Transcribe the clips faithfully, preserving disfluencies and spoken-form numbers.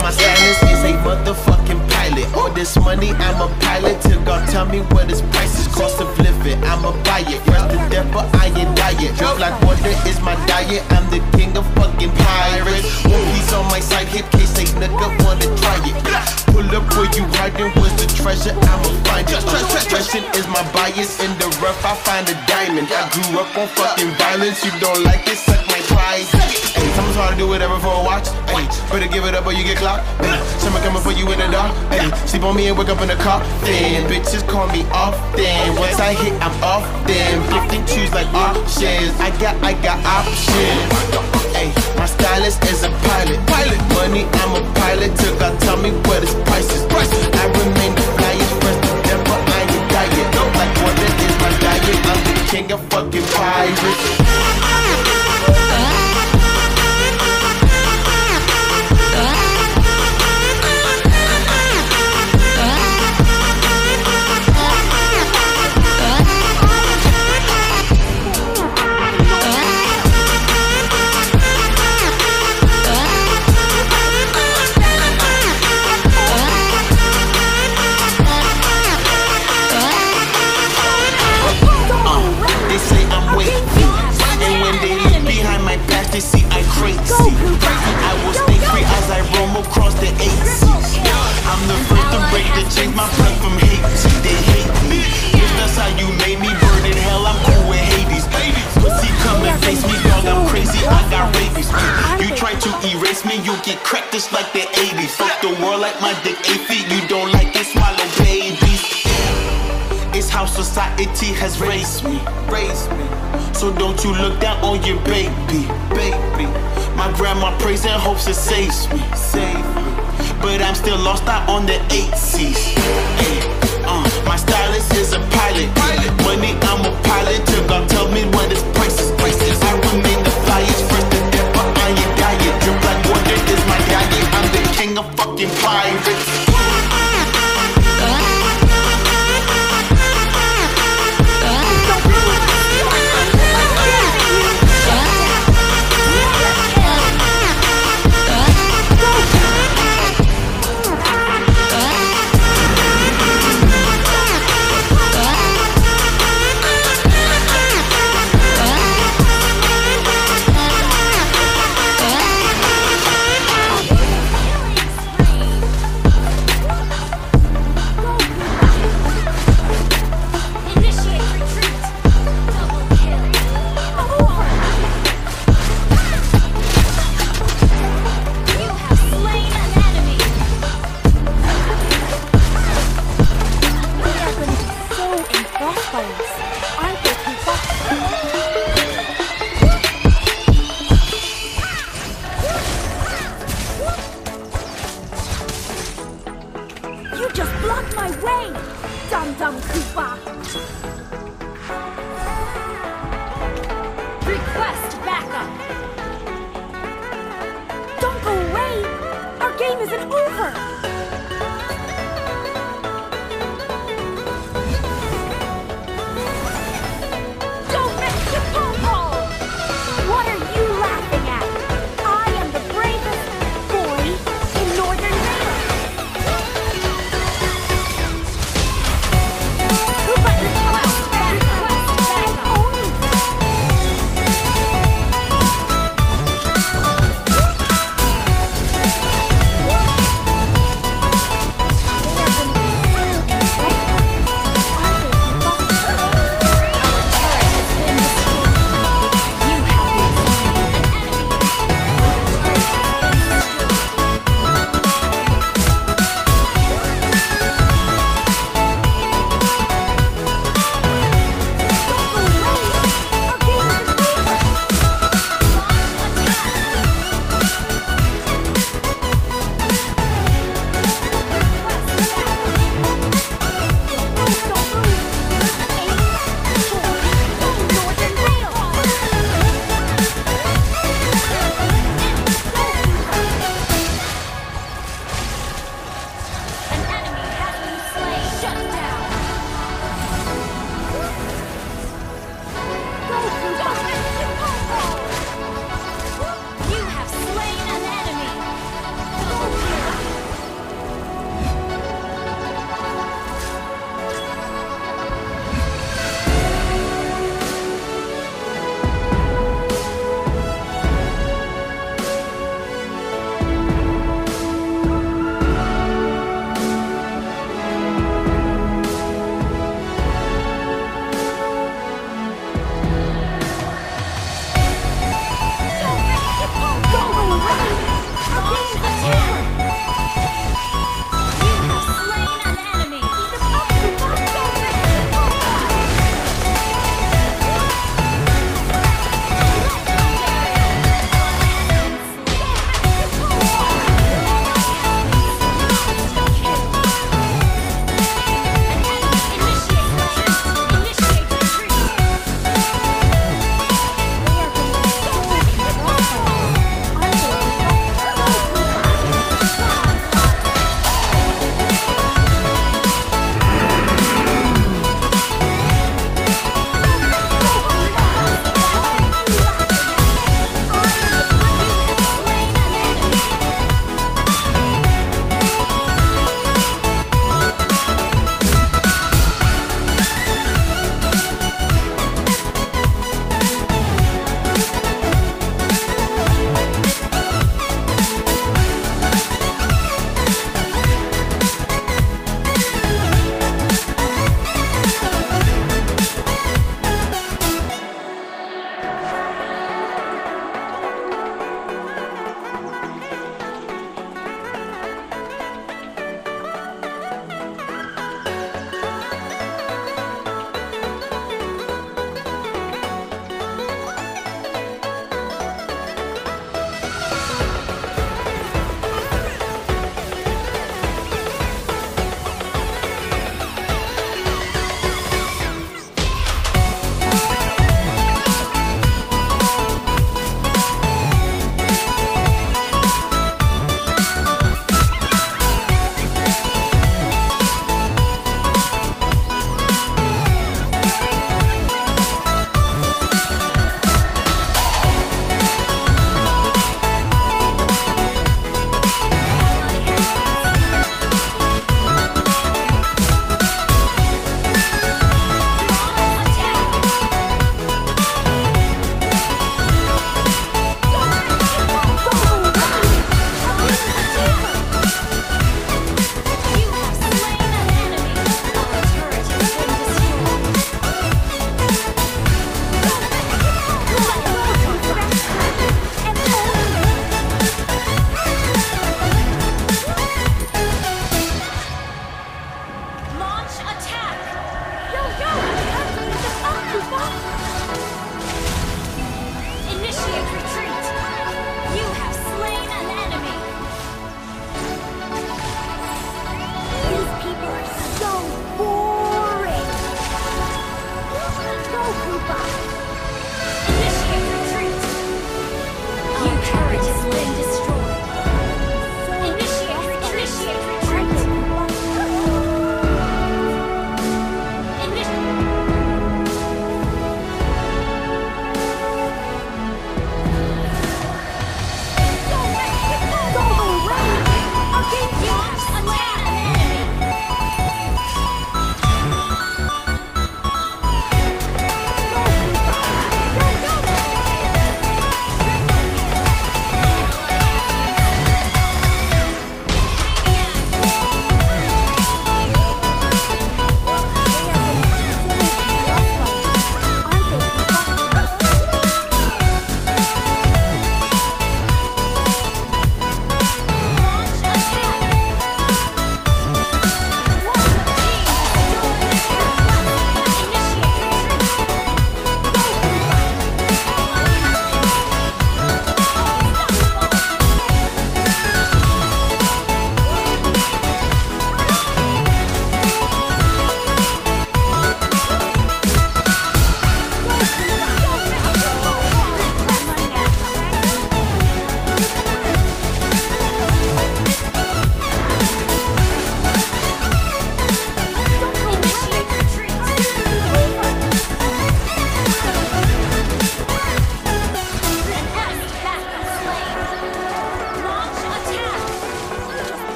my stylist is a motherfucking pilot. All this money, I'm a pilot. Till God tell me what his price is, cost of living. I'ma buy it. Fresh to death, but I ain't diet. Drip like water is my diet. I'm the king of fucking pirates. One piece on my side hip, case a nigga wanna try it. Pull up where you hiding, where's the treasure? I'ma find it. Expression is my bias. In the rough, I find a diamond. I grew up on fucking violence. You don't like it, suck my pride. Hey, someone's hard to do whatever for a watch. Hey, better give it up or you get clocked. Hey, someone coming for you in the dark. Hey, sleep on me and wake up in the car. Then bitches call me off. Then once I hit, I'm off. Then pick and choose like options. I got, I got options. Hey, my stylist is a pilot. Pilot money, I'm a pilot. Till God tell me what his price is. I remain the flyest, first to death, but I ain't diet. Like water is my diet. I'm the king of fucking pirates. They see I crazy. I will stay free as I roam across the eight seas. I'm the first to break the chains, my blood from hate. See, they hate me. If that's how you made me, burn in hell, I'm cool with Hades. Pussy come and face me, dog, I'm crazy, I got rabies. You try to erase me, you get cracked just like the eighties. Fuck the world like my dick eight feet. You don't like it, swallow babies. It's how society has raised me, raised me. So don't you look down on your baby, baby. My grandma prays and hopes it saves me, save me. But I'm still lost out on the eight C's. Hey, uh, my stylist is a pilot. Money, I'm a pilot. Till God tell me what his price is. I remain the flyest, first to death, but I ain't diet. Drip like water is my diet. I'm the king of fucking pirates.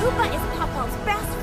Kupa is Popol's best